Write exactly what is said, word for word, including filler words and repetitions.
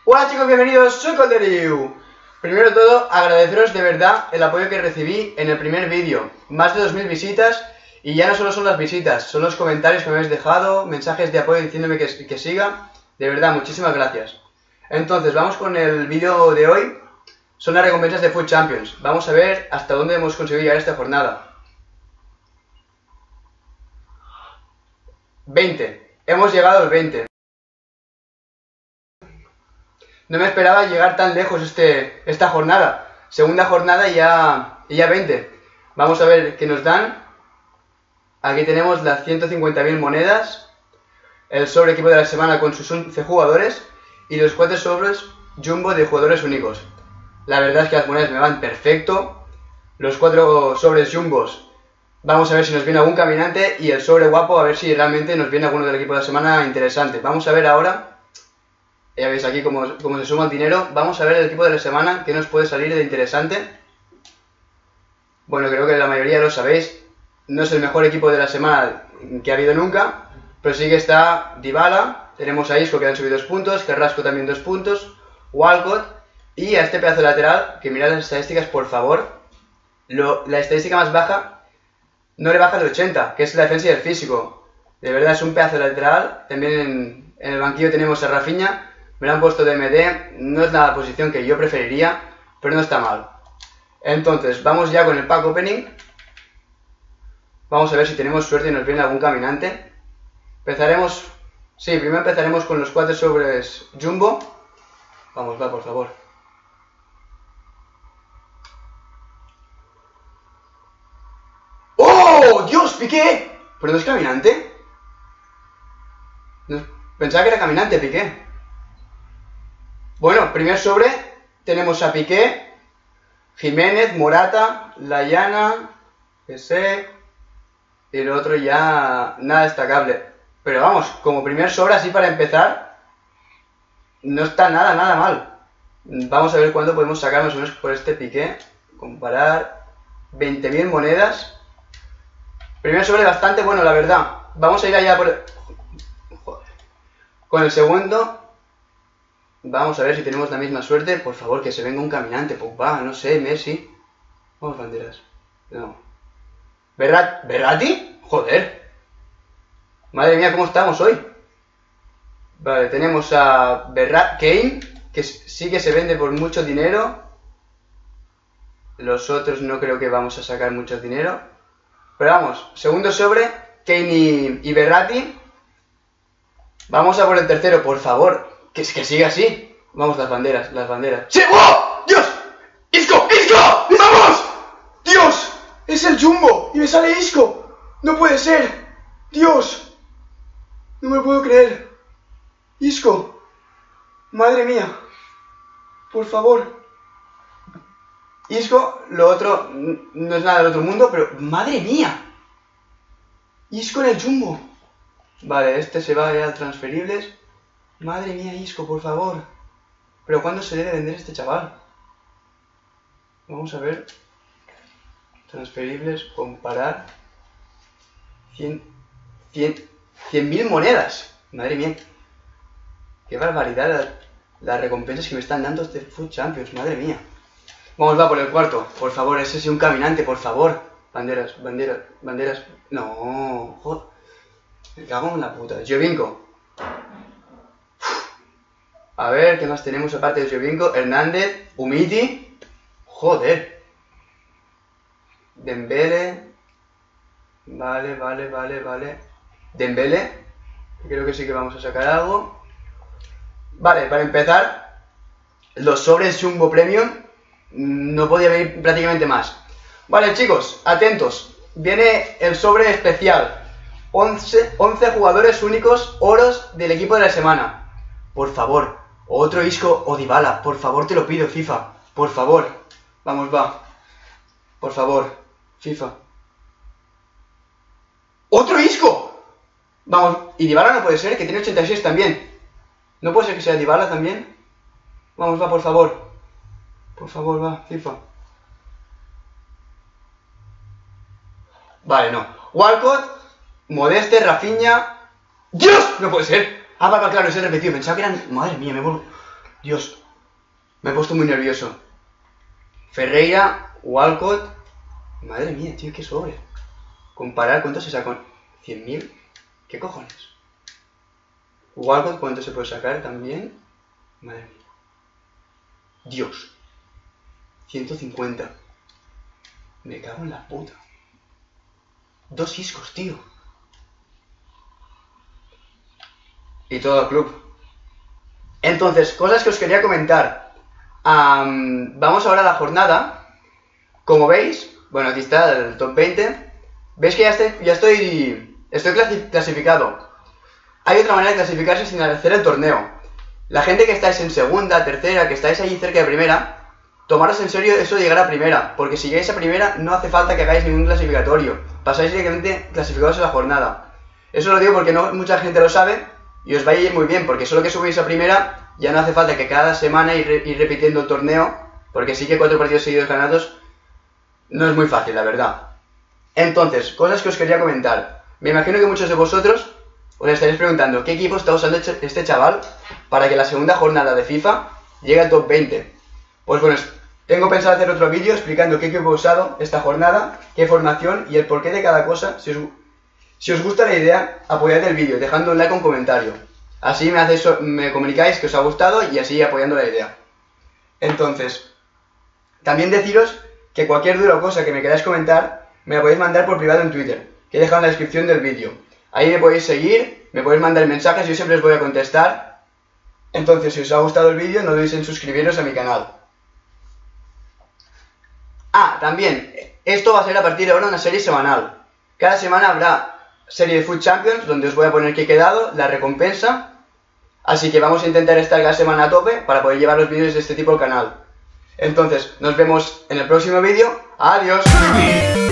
Hola chicos, bienvenidos, soy Colderiu. Primero de todo, agradeceros de verdad el apoyo que recibí en el primer vídeo. Más de dos mil visitas y ya no solo son las visitas, son los comentarios que me habéis dejado, mensajes de apoyo diciéndome que, que siga. De verdad, muchísimas gracias. Entonces, vamos con el vídeo de hoy. Son las recompensas de Food Champions. Vamos a ver hasta dónde hemos conseguido llegar esta jornada. veinte. Hemos llegado al veinte. No me esperaba llegar tan lejos este, esta jornada. Segunda jornada y ya, y ya veinte. Vamos a ver qué nos dan. Aquí tenemos las ciento cincuenta mil monedas. El sobre equipo de la semana con sus once jugadores. Y los cuatro sobres jumbo de jugadores únicos. La verdad es que las monedas me van perfecto. Los cuatro sobres jumbos. Vamos a ver si nos viene algún caminante. Y el sobre guapo a ver si realmente nos viene alguno del equipo de la semana interesante. Vamos a ver ahora. Ya veis aquí cómo, cómo se suma el dinero. Vamos a ver el equipo de la semana que nos puede salir de interesante. Bueno, creo que la mayoría lo sabéis. No es el mejor equipo de la semana que ha habido nunca. Pero sí que está Dybala. Tenemos a Isco que han subido dos puntos. Carrasco también dos puntos. Walcott. Y a este pedazo de lateral, que mirad las estadísticas por favor. Lo, la estadística más baja no le baja de ochenta, que es la defensa y el físico. De verdad es un pedazo de lateral. También en, en el banquillo tenemos a Rafinha. Me lo han puesto de M D, no es la posición que yo preferiría, pero no está mal. Entonces, vamos ya con el pack opening. Vamos a ver si tenemos suerte y nos viene algún caminante. Empezaremos, sí, primero empezaremos con los cuatro sobres jumbo. Vamos, va, por favor. ¡Oh! ¡Dios, Piqué! ¿Pero no es caminante? No, pensaba que era caminante, Piqué. Bueno, primer sobre, tenemos a Piqué, Jiménez, Morata, Layana, ese, y el otro ya nada destacable. Pero vamos, como primer sobre, así para empezar, no está nada, nada mal. Vamos a ver cuánto podemos sacar más o menos por este Piqué. Comparar veinte mil monedas. Primer sobre bastante bueno, la verdad. Vamos a ir allá por... Joder. Con el segundo... Vamos a ver si tenemos la misma suerte. Por favor, que se venga un caminante. Pogba, no sé, Messi. Vamos, banderas. No. ¿Berrat... ¿Berratti? Joder. Madre mía, ¿cómo estamos hoy? Vale, tenemos a Berrat... Kane, que sí que se vende por mucho dinero. Los otros no creo que vamos a sacar mucho dinero. Pero vamos, segundo sobre, Kane y, y Berratti. Vamos a por el tercero, por favor. Que, que siga así. Vamos, las banderas, las banderas. ¡Sí! ¡Oh! ¡Dios! ¡Isco! ¡Isco! ¡Vamos! ¡Dios! ¡Es el jumbo! ¡Y me sale Isco! ¡No puede ser! ¡Dios! No me lo puedo creer. ¡Isco! ¡Madre mía! Por favor. Isco, lo otro no es nada del otro mundo, pero ¡madre mía! Isco en el jumbo. Vale, este se va a transferibles. Madre mía, Isco, por favor. ¿Pero cuándo se debe vender este chaval? Vamos a ver. Transferibles, comparar. cien mil monedas. Madre mía. Qué barbaridad las, las recompensas que me están dando este Food Champions. Madre mía. Vamos, va por el cuarto. Por favor, ese sí un caminante, por favor. Banderas, banderas, banderas. No, joder. Me cago en la puta. Giovinco. A ver, ¿qué más tenemos aparte de Giovinco? Hernández, Umtiti. Joder. Dembele. Vale, vale, vale, vale. Dembele. Creo que sí que vamos a sacar algo. Vale, para empezar, los sobres Jumbo Premium. No podía venir prácticamente más. Vale, chicos, atentos. Viene el sobre especial. once, once jugadores únicos oros del equipo de la semana. Por favor. Otro Isco o Dybala, por favor te lo pido, FIFA, por favor. Vamos, va. Por favor, FIFA. ¡Otro Isco! Vamos, y Dybala no puede ser, que tiene ochenta y seis también. ¿No puede ser que sea Dybala también? Vamos, va, por favor. Por favor, va, FIFA. Vale, no. Walcott, Modeste, Rafinha... ¡Dios! No puede ser. Ah, va, va, claro, es el repetido. Pensaba que eran... Madre mía, me vuelvo... Dios, me he puesto muy nervioso. Ferreira, Walcott. Madre mía, tío, qué sobre. Comparar cuánto se sacó. ¿cien mil? ¿Qué cojones? Walcott, ¿cuánto se puede sacar también? Madre mía. Dios. ciento cincuenta. Me cago en la puta. Dos iscos, tío. Y todo el club. Entonces, cosas que os quería comentar. Um, vamos ahora a la jornada. Como veis, bueno, aquí está el top veinte. Veis que ya estoy, ya estoy, estoy clasificado. Hay otra manera de clasificarse sin hacer el torneo. La gente que estáis en segunda, tercera, que estáis ahí cerca de primera, tomaros en serio eso de llegar a primera, porque si llegáis a primera no hace falta que hagáis ningún clasificatorio. Pasáis directamente clasificados en la jornada. Eso lo digo porque no mucha gente lo sabe y os va a ir muy bien, porque solo que subís a primera ya no hace falta que cada semana ir, ir repitiendo el torneo, porque sí que cuatro partidos seguidos ganados no es muy fácil, la verdad. Entonces, cosas que os quería comentar. Me imagino que muchos de vosotros os estaréis preguntando ¿qué equipo está usando este chaval para que la segunda jornada de FIFA llegue al top veinte? Pues bueno, tengo pensado hacer otro vídeo explicando qué equipo he usado esta jornada, qué formación y el porqué de cada cosa. Si os, si os gusta la idea, apoyad el vídeo dejando un like o un comentario. Así me, hacéis, me comunicáis que os ha gustado y así apoyando la idea. Entonces, también deciros que cualquier duda o cosa que me queráis comentar, me la podéis mandar por privado en Twitter, que he dejado en la descripción del vídeo. Ahí me podéis seguir, me podéis mandar mensajes y yo siempre os voy a contestar. Entonces, si os ha gustado el vídeo, no dudéis en suscribiros a mi canal. Ah, también, esto va a ser a partir de ahora una serie semanal. Cada semana habrá serie de Food Champions, donde os voy a poner qué he quedado, la recompensa. Así que vamos a intentar estar cada semana a tope para poder llevar los vídeos de este tipo al canal. Entonces, nos vemos en el próximo vídeo. ¡Adiós!